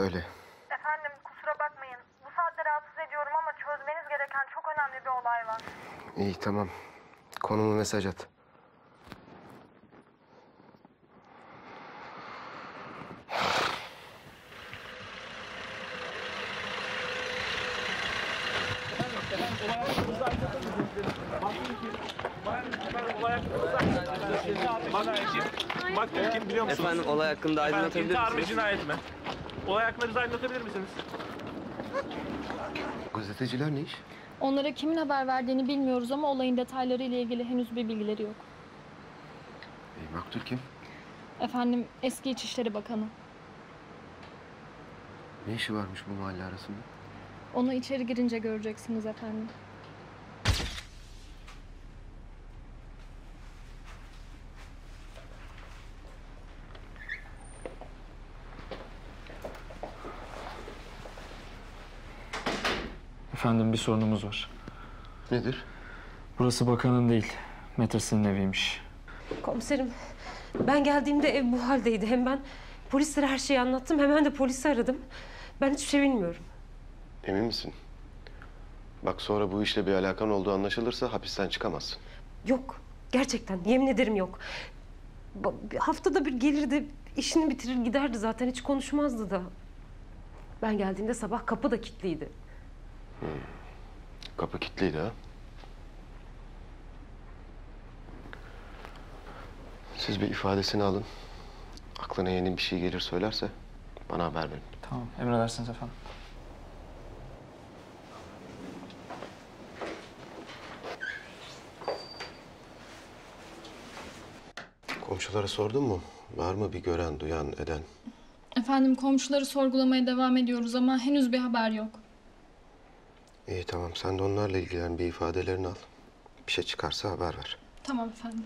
Söyle. Efendim kusura bakmayın. Bu saatte rahatsız ediyorum ama çözmeniz gereken çok önemli bir olay var. İyi tamam. Konumu mesaj at. Kim biliyor musunuz? Efendim olay hakkında aydınlatabilir İntihar ve misiniz? cinayet mi? Olay hakkında bize aydınlatabilir misiniz? Gazeteciler ne iş? Onlara kimin haber verdiğini bilmiyoruz ama olayın detayları ile ilgili henüz bir bilgileri yok. Maktul kim? Efendim eski İçişleri Bakanı. Ne işi varmış bu mahalle arasında? Onu içeri girince göreceksiniz efendim. Efendim bir sorunumuz var. Nedir? Burası bakanın değil, Matterson'ın eviymiş. Komiserim, ben geldiğimde ev bu haldeydi. Hem ben polislere her şeyi anlattım, hemen de polisi aradım. Ben hiçbir şey bilmiyorum. Emin misin? Bak sonra bu işle bir alakan olduğu anlaşılırsa hapisten çıkamazsın. Yok, gerçekten yemin ederim yok. Haftada bir gelirdi, işini bitirir giderdi zaten, hiç konuşmazdı da. Ben geldiğimde sabah kapı da kilitliydi. Kapı kilitliydi ha? Siz bir ifadesini alın. Aklına yeni bir şey gelir söylerse bana haber verin. Tamam, emredersiniz efendim. Komşulara sordun mu? Var mı bir gören, duyan, eden? Efendim komşuları sorgulamaya devam ediyoruz ama henüz bir haber yok. İyi tamam. Sen de onlarla ilgilen. Bir ifadelerini al. Bir şey çıkarsa haber ver. Tamam efendim.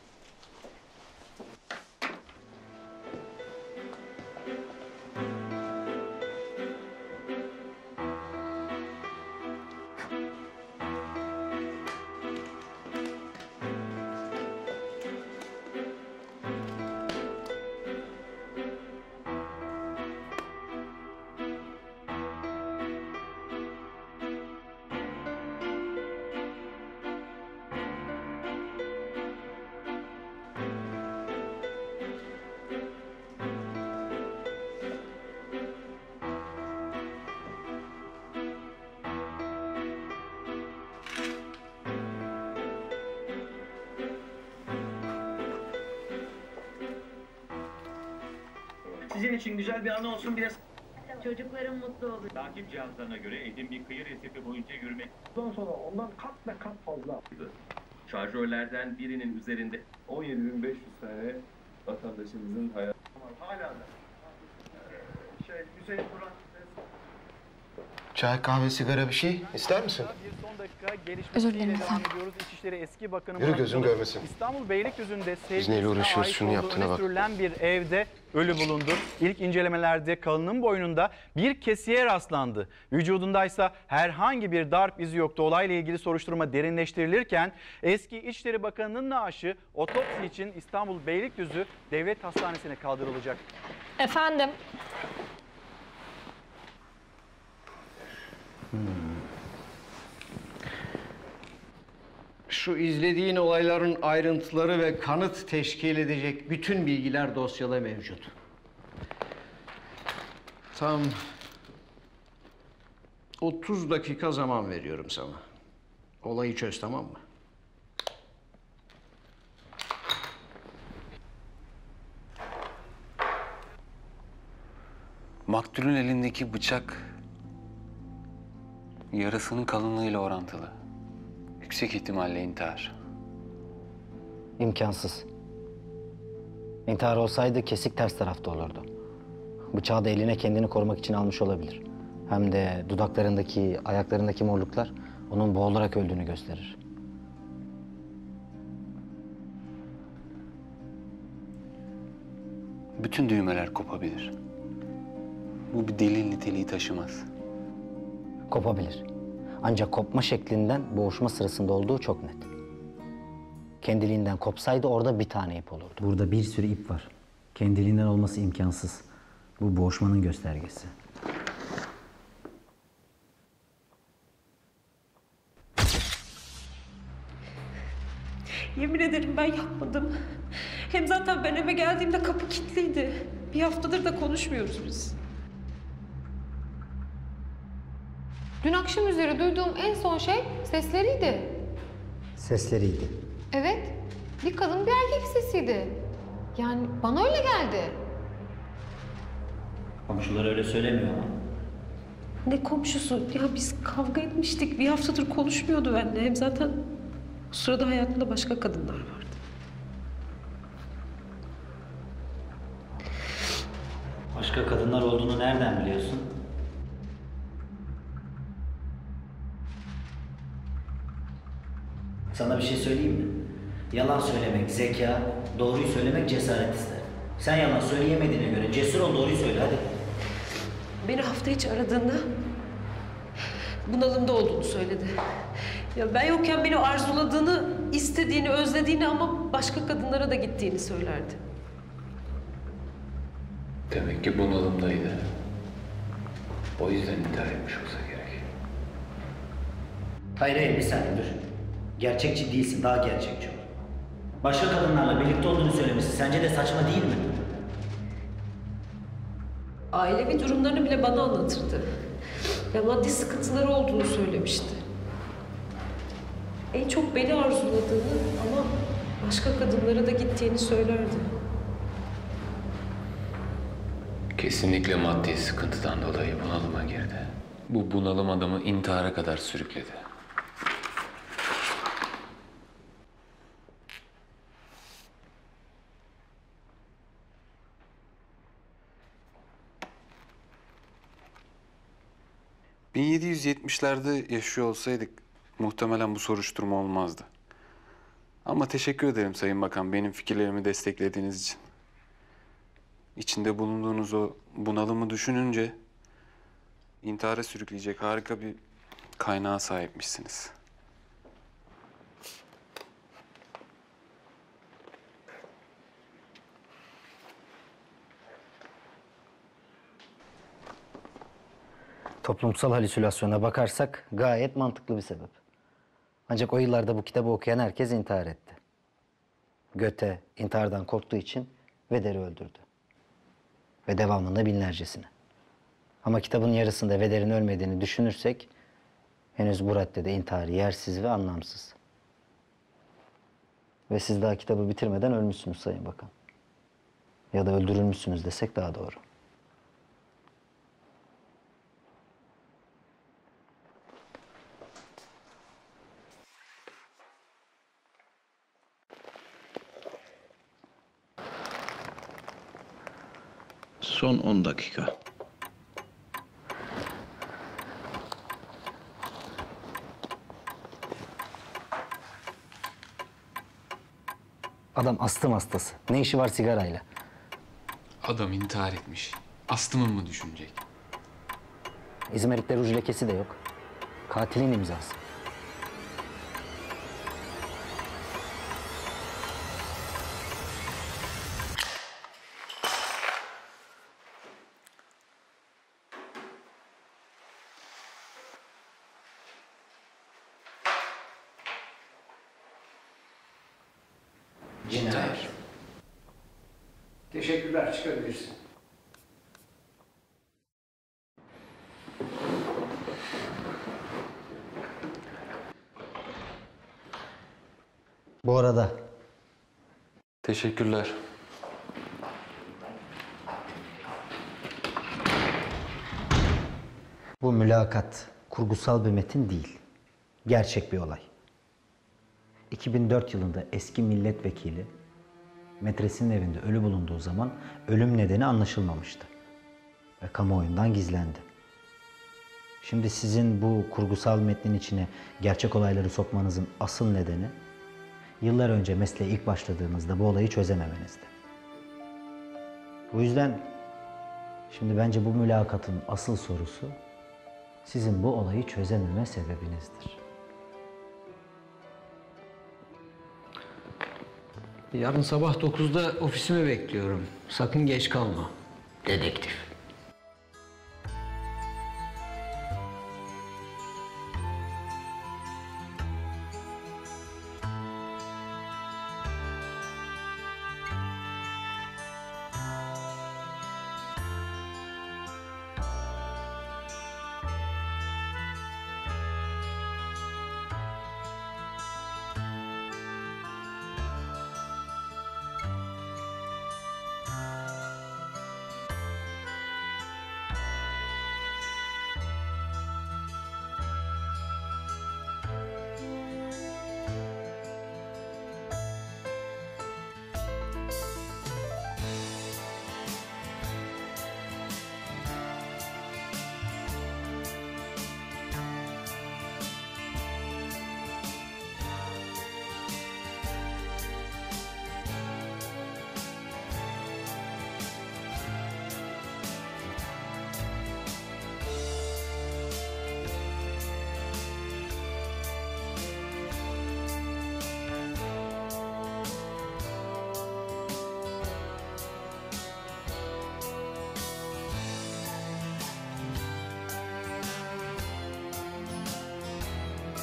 Sizin için güzel bir anı olsun, bir de Çocukların mutlu olur. takip cihazlarına göre Edin bir kıyı resifi boyunca yürümek. Ondan sonra ondan kat ve kat fazla. Şarjörlerden birinin üzerinde 17.500 tane vatandaşımızın hayatı. hala da Hüseyin Turan. Çay, kahve, sigara bir şey ister misin? Bir son dakika Özür dilerim gelişmesiyle devam efendim. ediyoruz. İçişleri eski bakanı Yürü, Murat gözüm Kurum, görmesin. İstanbul Beylikdüzü'nde Biz neyle uğraşıyoruz, şunu olduğu yaptığına öne bak. sürülen bir evde ölü bulundu. İlk incelemelerde kalının boynunda bir kesiye rastlandı. Vücudundaysa herhangi bir darp izi yoktu. Olayla ilgili soruşturma derinleştirilirken eski İçişleri Bakanı'nın naaşı otopsi için İstanbul Beylikdüzü Devlet Hastanesi'ne kaldırılacak. Efendim. Şu izlediğin olayların ayrıntıları ve kanıt teşkil edecek bütün bilgiler dosyada mevcut. Tam 30 dakika zaman veriyorum sana. Olayı çöz, tamam mı? Maktulün elindeki bıçak yarasının kalınlığıyla orantılı. Yüksek ihtimalle intihar. İmkansız. İntihar olsaydı kesik ters tarafta olurdu. Bıçağı da eline kendini korumak için almış olabilir. Hem de dudaklarındaki, ayaklarındaki morluklar onun boğularak öldüğünü gösterir. Bütün düğmeler kopabilir. Bu bir delil niteliği taşımaz. Kopabilir. Ancak kopma şeklinden boğuşma sırasında olduğu çok net. Kendiliğinden kopsaydı orada bir tane ip olurdu. Burada bir sürü ip var. Kendiliğinden olması imkansız. Bu boğuşmanın göstergesi. Yemin ederim ben yapmadım. Hem zaten ben eve geldiğimde kapı kilitliydi. Bir haftadır da konuşmuyoruz biz. Dün akşam üzeri duyduğum en son şey sesleriydi. Sesleriydi. Evet, bir kadın bir erkek sesiydi. Yani bana öyle geldi. Komşular öyle söylemiyor ama. Ne komşusu? Ya biz kavga etmiştik. Bir haftadır konuşmuyordu benimle. Hem zaten o sırada hayatında başka kadınlar vardı. Başka kadınlar olduğunu nereden biliyorsun? Sana bir şey söyleyeyim mi? Yalan söylemek zeka, doğruyu söylemek cesaret ister. Sen yalan söyleyemediğine göre cesur ol, doğruyu söyle hadi. Beni hafta içi aradığında bunalımda olduğunu söyledi. Ya ben yokken beni arzuladığını, istediğini, özlediğini ama başka kadınlara da gittiğini söylerdi. Demek ki bunalımdaydı. O yüzden intihar etmiş olsa gerek. Hayır bir saniye dur. Gerçekçi değilsin, daha gerçekçi ol. Başka kadınlarla birlikte olduğunu söylemesi sence de saçma değil mi? Ailevi durumlarını bile bana anlatırdı. Ya maddi sıkıntıları olduğunu söylemişti. En çok beni arzuladığını ama başka kadınlara da gittiğini söylerdi. Kesinlikle maddi sıkıntıdan dolayı bunalıma girdi. Bu bunalım adamı intihara kadar sürükledi. ...1770'lerde yaşıyor olsaydık muhtemelen bu soruşturma olmazdı. Ama teşekkür ederim Sayın Bakan benim fikirlerimi desteklediğiniz için. İçinde bulunduğunuz o bunalımı düşününce intihara sürükleyecek harika bir kaynağa sahipmişsiniz. Toplumsal halüsinasyona bakarsak gayet mantıklı bir sebep. Ancak o yıllarda bu kitabı okuyan herkes intihar etti. Goethe intihardan korktuğu için Veder'i öldürdü. Ve devamında binlercesini. Ama kitabın yarısında Veder'in ölmediğini düşünürsek henüz bu raddede intihar yersiz ve anlamsız. Ve siz daha kitabı bitirmeden ölmüşsünüz Sayın Bakan. Ya da öldürülmüşsünüz desek daha doğru. Son 10 dakika. Adam astım hastası. Ne işi var sigarayla? Adam intihar etmiş. Astımı mı düşünecek? İzmarit'te ruj lekesi de yok. Katilin imzası. Cinayet. Teşekkürler, çıkabilirsin. Bu arada Teşekkürler. bu mülakat kurgusal bir metin değil. Gerçek bir olay. 2004 yılında eski milletvekili metresinin evinde ölü bulunduğu zaman ölüm nedeni anlaşılmamıştı. Ve kamuoyundan gizlendi. Şimdi sizin bu kurgusal metnin içine gerçek olayları sokmanızın asıl nedeni yıllar önce mesleğe ilk başladığınızda bu olayı çözememenizdi. Bu yüzden şimdi bence bu mülakatın asıl sorusu sizin bu olayı çözememe sebebinizdir. Yarın sabah 9'da ofisime bekliyorum. Sakın geç kalma. Dedektif.